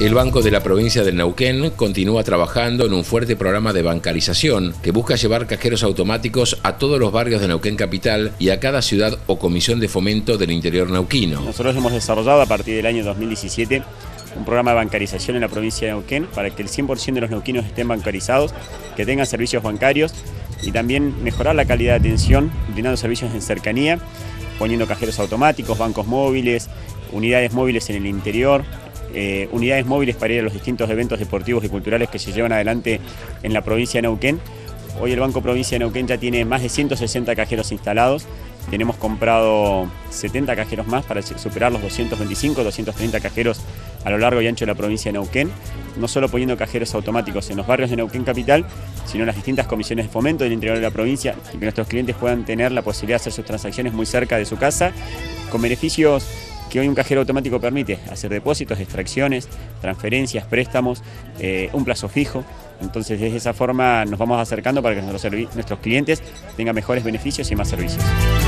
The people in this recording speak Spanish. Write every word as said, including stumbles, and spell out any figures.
El Banco de la Provincia del Neuquén continúa trabajando en un fuerte programa de bancarización que busca llevar cajeros automáticos a todos los barrios de Neuquén Capital y a cada ciudad o comisión de fomento del interior neuquino. Nosotros hemos desarrollado a partir del año dos mil diecisiete un programa de bancarización en la provincia de Neuquén para que el cien por ciento de los neuquinos estén bancarizados, que tengan servicios bancarios y también mejorar la calidad de atención, brindando servicios en cercanía, poniendo cajeros automáticos, bancos móviles, unidades móviles en el interior, eh, unidades móviles para ir a los distintos eventos deportivos y culturales que se llevan adelante en la provincia de Neuquén. Hoy el Banco Provincia de Neuquén ya tiene más de ciento sesenta cajeros instalados. Tenemos comprado setenta cajeros más para superar los doscientos veinticinco, doscientos treinta cajeros a lo largo y ancho de la provincia de Neuquén. No solo poniendo cajeros automáticos en los barrios de Neuquén Capital, sino en las distintas comisiones de fomento del interior de la provincia y que nuestros clientes puedan tener la posibilidad de hacer sus transacciones muy cerca de su casa, con beneficios que hoy un cajero automático permite: hacer depósitos, extracciones, transferencias, préstamos, eh, un plazo fijo. Entonces, de esa forma nos vamos acercando para que nuestros, nuestros clientes tengan mejores beneficios y más servicios.